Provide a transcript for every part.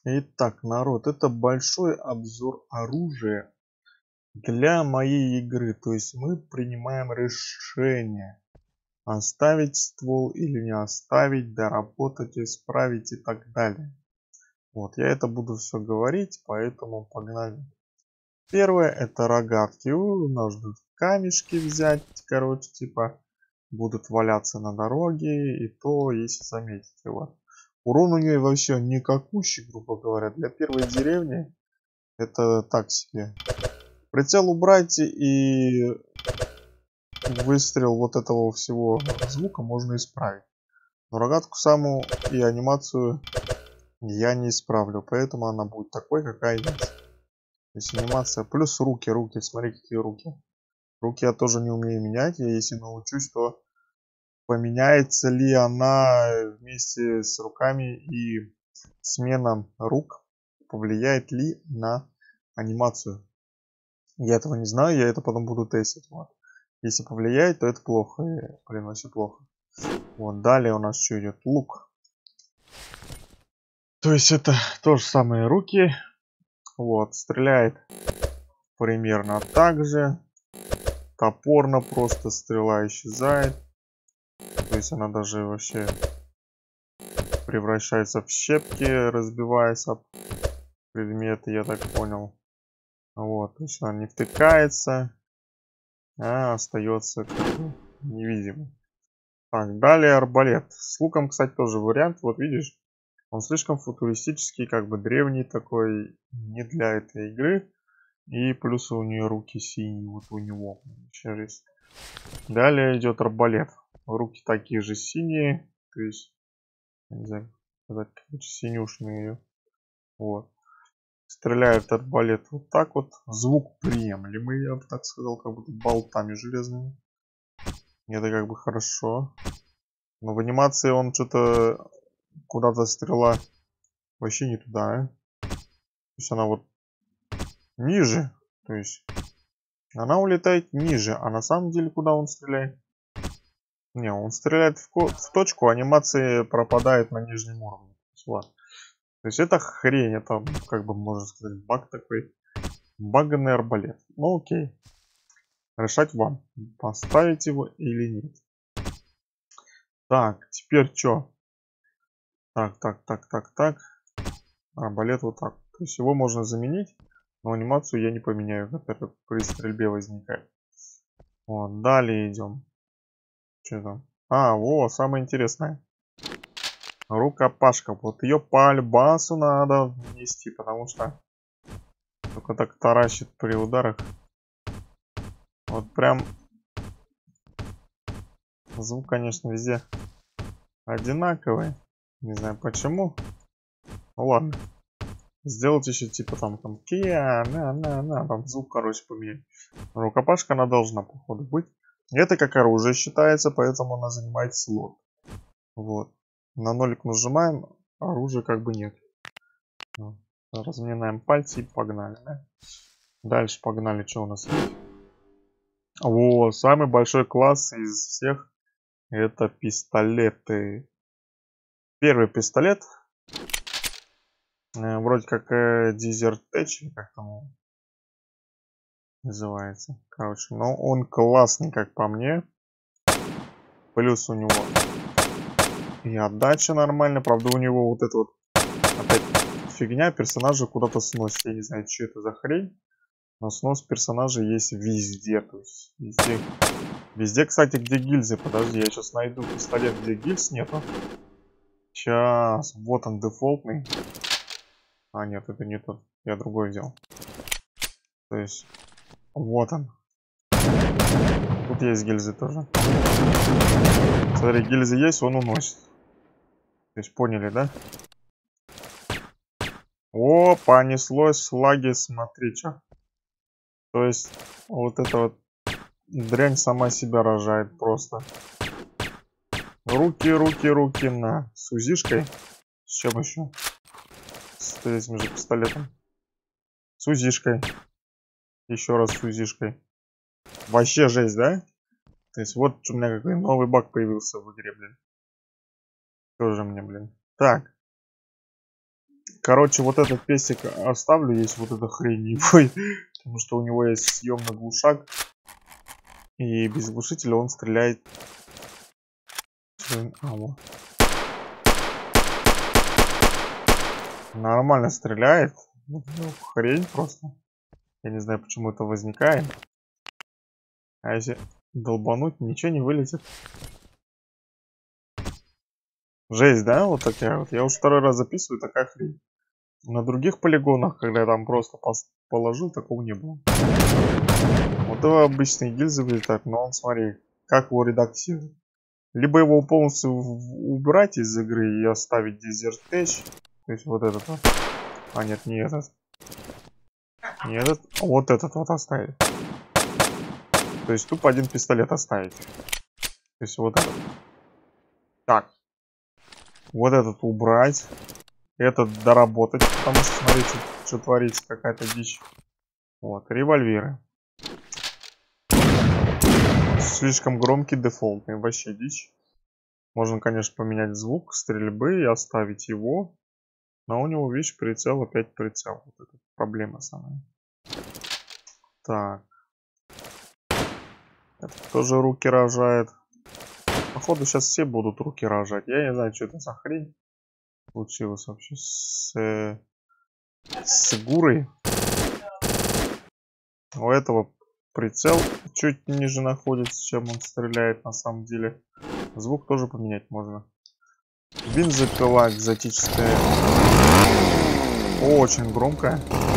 Итак, народ, это большой обзор оружия для моей игры. То есть мы принимаем решение, оставить ствол или не оставить, доработать, исправить и так далее. Вот, я это буду все говорить, поэтому погнали. Первое, это рогатки. Нужно камешки взять, короче, типа, будут валяться на дороге, и то, если заметите, вот. Урон у нее вообще никакущий, грубо говоря, для первой деревни. Это так себе. Прицел убрать и выстрел вот этого всего звука можно исправить. Но рогатку саму и анимацию я не исправлю, поэтому она будет такой, какая есть. То есть анимация плюс руки, смотри какие руки. Руки я тоже не умею менять, я если научусь, то поменяется ли она вместе с руками и смена рук повлияет ли на анимацию. Я этого не знаю, я это потом буду тестить. Вот. Если повлияет, то это плохо. Блин, вообще плохо. Вот, далее у нас что идет? Лук. То есть это то же самое руки. Вот, стреляет примерно так же. Топорно просто стрела исчезает. То есть она даже вообще превращается в щепки, разбиваясь об предметы, я так понял. Вот, то есть она не втыкается, а остается как бы невидимой. Так, далее арбалет. С луком, кстати, тоже вариант. Вот видишь, он слишком футуристический, как бы древний такой, не для этой игры. И плюс у нее руки синие, вот у него. Далее идет арбалет. Руки такие же синие, то есть, не знаю, сказать, синюшные. Вот. Стреляет арбалет вот так вот. Звук приемлемый, я бы так сказал, как будто болтами железными. Это как бы хорошо. Но в анимации он что-то куда-то стрела вообще не туда. То есть она вот ниже. То есть она улетает ниже. А на самом деле куда он стреляет? Не, он стреляет в точку, анимация пропадает на нижнем уровне. То есть это хрень, это как бы можно сказать баг такой. Баганный арбалет. Ну окей. Решать вам, поставить его или нет. Так, теперь что? Так. Арбалет вот так. То есть его можно заменить, но анимацию я не поменяю, которая при стрельбе возникает. Вот, далее идем. Что там? А, во, самое интересное. Рукопашка. Вот ее по альбасу надо внести, потому что только так таращит при ударах. Вот прям звук, конечно, везде одинаковый. Не знаю почему. Ну ладно. Сделать еще типа там Kia, там звук, короче, поменять. Рукопашка она должна, походу, быть. Это как оружие считается, поэтому она занимает слот. Вот. На нолик нажимаем, оружия как бы нет. Разминаем пальцы и погнали, да? Дальше погнали, что у нас есть. О, самый большой класс из всех это пистолеты. Первый пистолет. Вроде как Desert Edge, или как там называется. Короче, но он классный, как по мне. Плюс у него и отдача нормально. Правда, у него вот эта вот опять фигня, персонажа куда-то сносит. Я не знаю, что это за хрень. Но снос персонажа есть везде. То есть везде, кстати, где гильзы. Подожди, я сейчас найду пистолет, где гильз нету. Сейчас. Вот он, дефолтный. А, нет, это не тот. Я другой взял. То есть, вот он. Тут есть гильзы тоже. Смотри, гильзы есть, он уносит. То есть, поняли, да? О, понеслось лаги, смотри, что. То есть, вот эта вот дрянь сама себя рожает просто. Руки на. С УЗИшкой. С чем еще? С этим же пистолетом. С УЗИшкой. Еще раз с УЗИшкой. Вообще жесть, да? То есть, вот у меня какой новый баг появился в игре, блин. Тоже мне, блин. Так. Короче, вот этот песик оставлю, есть вот эта хрень не будет, потому что у него есть съемный глушак. И без глушителя он стреляет. Нормально стреляет. Ну, хрень просто. Я не знаю, почему это возникает. А если долбануть, ничего не вылезет. Жесть, да? Вот такая вот. Я уже второй раз записываю, такая хрень. На других полигонах, когда я там просто положил, такого не было. Вот его обычные гильзы вылетают, но он, смотри, как его редактирует. Либо его полностью убрать из игры и оставить Desert Edge. То есть вот этот вот. А нет, не этот. Не этот, а вот этот вот оставить. То есть тупо один пистолет оставить. То есть вот этот. Так. Вот этот убрать. Этот доработать, потому что смотрите, что творится, какая-то дичь. Вот, револьверы. Слишком громкий, дефолтный, вообще дичь. Можно, конечно, поменять звук стрельбы и оставить его. Но у него, видишь, прицел, опять прицел. Вот это проблема самая. Так. Это тоже руки рожает. Походу сейчас все будут руки рожать. Я не знаю, что это за хрень случилось вообще с Гурой. У этого прицел чуть ниже находится, чем он стреляет на самом деле. Звук тоже поменять можно. Бензопила экзотическая. Очень громкая.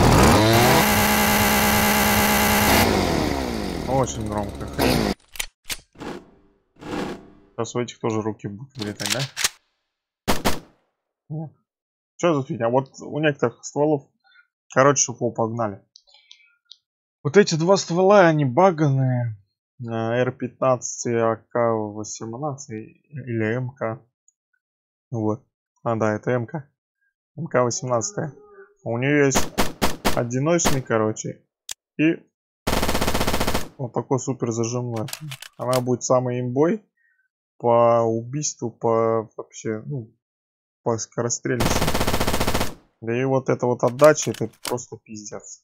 Очень громкая хрень. Сейчас у этих тоже руки будут вылетать, да? Нет. Что за фигня? Вот у некоторых стволов, короче, шуфу погнали. Вот эти два ствола, они баганные. R15 и АК-18 или МК. Вот. А, да, это МК. МК-18. У нее есть одиночный, короче. И вот такой супер зажимной. Она будет самый имбой по убийству, по вообще, ну, по скорострельности. Да и вот эта вот отдача, это просто пиздец.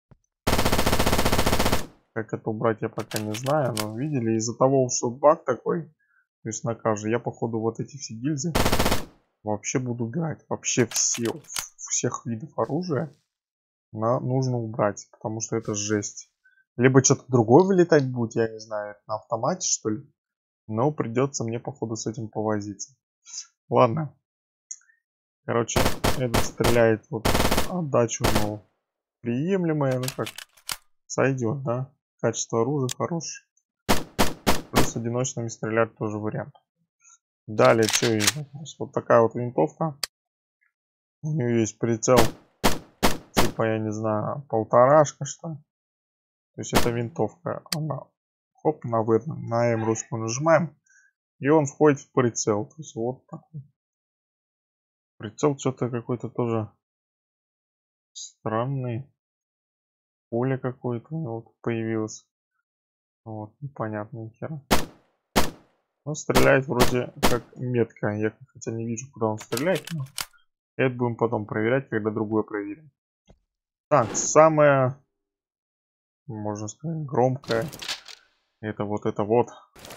Как это убрать, я пока не знаю, но видели, из-за того, что баг такой, то есть на каждый, я походу вот эти все гильзы вообще буду убирать. Вообще всех видов оружия нужно убрать, потому что это жесть. Либо что-то другое вылетать будет, я не знаю, на автомате что ли. Но придется мне походу с этим повозиться. Ладно. Короче, этот стреляет, вот отдачу, ну, приемлемая, ну как, сойдет, да. Качество оружия хорошее. Плюс одиночными стрелять тоже вариант. Далее, что есть? Вот такая вот винтовка. У нее есть прицел, типа, я не знаю, полторашка, что ли. То есть это винтовка. Она, хоп, на М русскую нажимаем. И он входит в прицел. То есть вот такой. Прицел что-то какой-то тоже странный. Поле какое-то у него тут появилось. Вот, непонятно хера. Он стреляет вроде как метко. Я хотя не вижу, куда он стреляет. Но это будем потом проверять, когда другое проверим. Так, самое, можно сказать, громкое. Это вот это вот.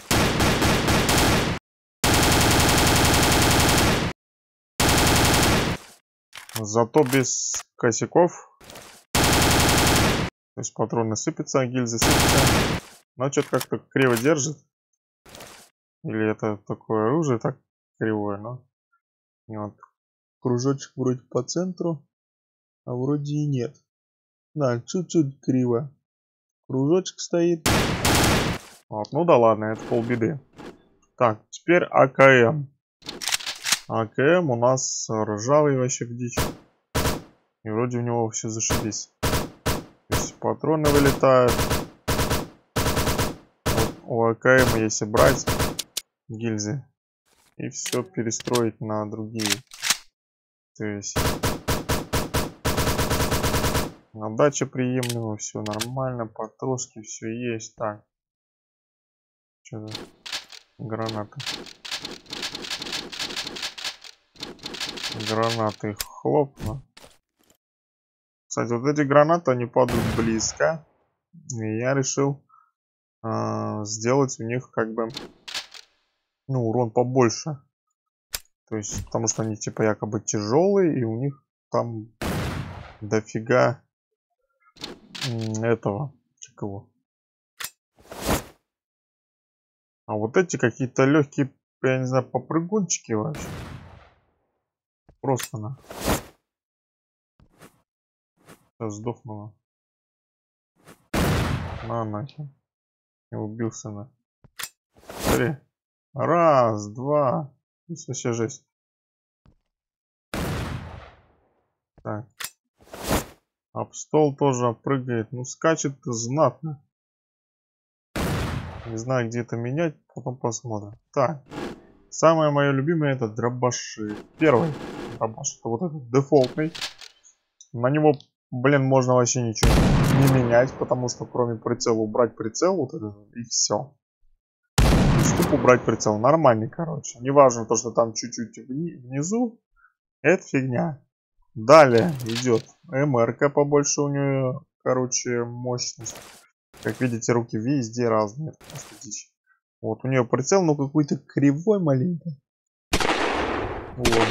Зато без косяков. То есть патроны сыпятся, гильзы сыпятся. Но что-то как-то криво держит. Или это такое оружие так кривое, но... И вот кружочек вроде по центру, а вроде и нет. Да, чуть-чуть криво. Кружочек стоит. Вот, ну да ладно, это полбеды. Так, теперь АКМ. АКМ у нас ржавый вообще в дичь. И вроде у него все зашибись. То есть патроны вылетают. Вот у АКМ если брать гильзы и все перестроить на другие. То есть отдача приемлема, все нормально, патрошки, все есть. Так. Что-то граната. Гранаты хлопну. Кстати, вот эти гранаты, они падают близко. И я решил сделать у них как бы, ну, урон побольше. То есть, потому что они типа якобы тяжелые, и у них там дофига этого. Чего? А вот эти какие-то легкие, я не знаю, попрыгунчики вообще. Просто на. Сейчас сдохнула. На нахер. Я убился на. Смотри. Раз, два. Здесь вообще жесть. Так. Об стол тоже прыгает. Ну, скачет знатно. Не знаю, где это менять. Потом посмотрим. Так. Самое мое любимое это дробаши. Первый дробаш. Это вот этот дефолтный. На него, блин, можно вообще ничего не менять. Потому что кроме прицела убрать прицел. Вот это и все. Чтобы убрать прицел. Нормальный, короче. Неважно то, что там чуть-чуть внизу. Это фигня. Далее идет МРК побольше у нее, короче, мощность. Как видите, руки везде разные. Вот, у нее прицел, но какой-то кривой маленький. Вот.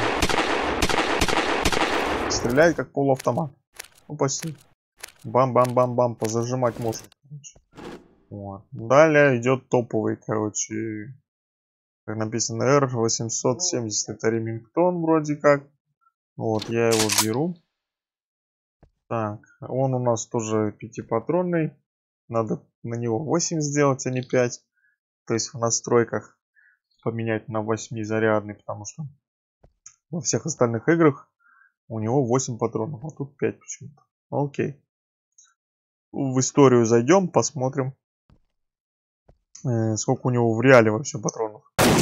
Стреляет как полуавтомат. Ну, почти. Бам-бам-бам-бам, позажимать можно. Короче. Вот. Далее идет топовый, короче, как написано, R870. Это Ремингтон вроде как. Вот, я его беру. Так, он у нас тоже 5-патронный. Надо на него 8 сделать, а не 5. То есть в настройках поменять на 8-зарядный, потому что во всех остальных играх у него 8 патронов, а тут 5 почему-то. Окей. В историю зайдем, посмотрим, сколько у него в реале вообще патронов.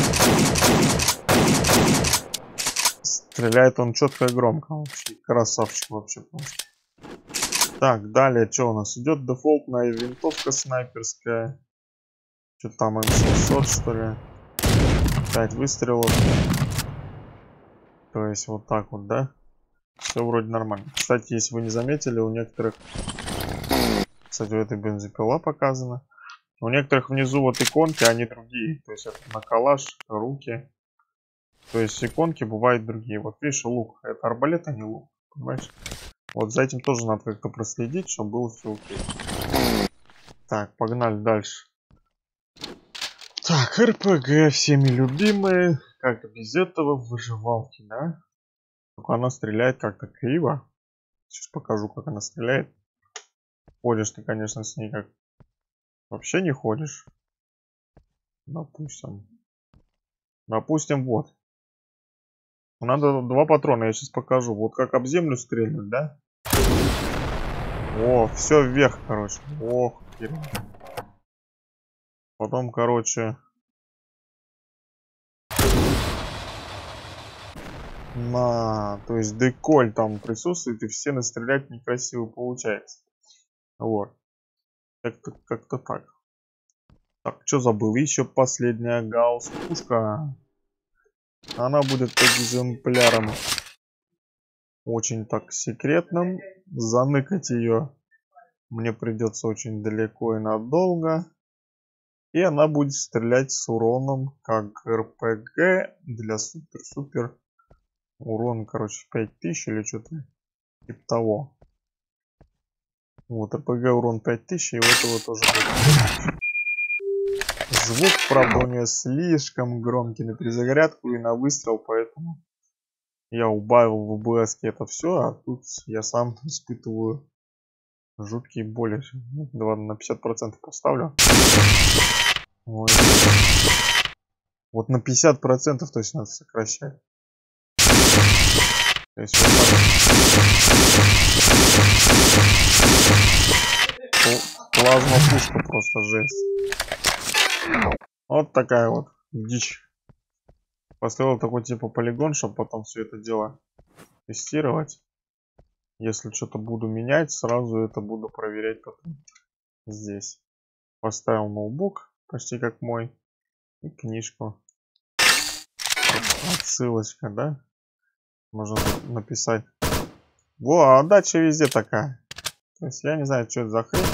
Стреляет он четко и громко. Вообще. Красавчик вообще просто. Так, далее что у нас идет? Дефолтная винтовка снайперская. Что там, М700 что ли? 5 выстрелов. То есть вот так вот, да? Все вроде нормально. Кстати, если вы не заметили, у некоторых... Кстати, у этой бензопила показана. У некоторых внизу вот иконки, они другие. То есть это на калаш, руки. То есть иконки бывают другие. Вот видишь, лук. Это арбалет, а не лук. Понимаешь? Вот за этим тоже надо как-то проследить, чтобы было все окей. Так, погнали дальше. Так, РПГ всеми любимые. Как без этого в выживалке, да? Только она стреляет как-то криво. Сейчас покажу, как она стреляет. Ходишь ты, конечно, с ней как... Вообще не ходишь. Допустим. Допустим, вот. Надо 2 патрона, я сейчас покажу. Вот как об землю стрельнуть, да? О, все вверх, короче. Ох, потом, короче... То есть деколь там присутствует, и все настрелять некрасиво получается. Вот. Как-то так. Так, что забыл? Еще последняя гаусс пушка. Она будет экземпляром очень так секретным. Заныкать ее мне придется очень далеко и надолго. И она будет стрелять с уроном как РПГ для супер-супер. Урон, короче, 5000 или что-то типа того. Вот, РПГ урон 5000, и у этого тоже будет. Звук, правда, у нее слишком громкий на перезарядку и на выстрел, поэтому я убавил в ОБС это все, а тут я сам испытываю жуткие боли. Давай на 50% поставлю. Ой. Вот на 50% то есть надо сокращать. То есть вот так. Плазма пушка просто жесть. Вот такая вот дичь. Построил такой типа полигон, чтобы потом все это дело тестировать. Если что-то буду менять, сразу это буду проверять потом здесь. Поставил ноутбук, почти как мой. И книжку. Отсылочка, да? Можно написать. Во, отдача везде такая. То есть я не знаю, что это за хрень.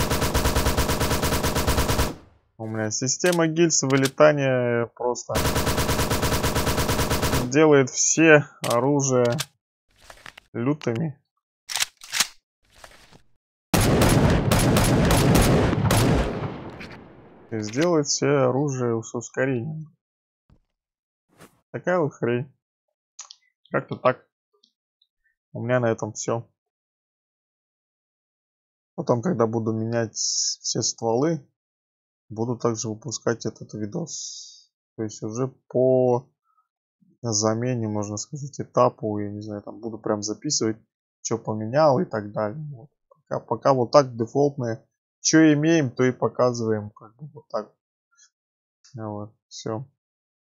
У меня система гильз вылетания просто делает все оружия лютыми. И сделает все оружие с ускорением. Такая вот хрень. Как-то так. У меня на этом все. Потом, когда буду менять все стволы, буду также выпускать этот видос. То есть уже по замене, можно сказать, этапу, я не знаю, там буду прям записывать, что поменял и так далее. Вот. Пока вот так дефолтное. Что имеем, то и показываем. Как бы вот так. Вот. Все.